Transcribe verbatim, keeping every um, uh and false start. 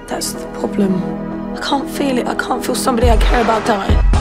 That's the problem. I can't feel it. I can't feel somebody I care about dying.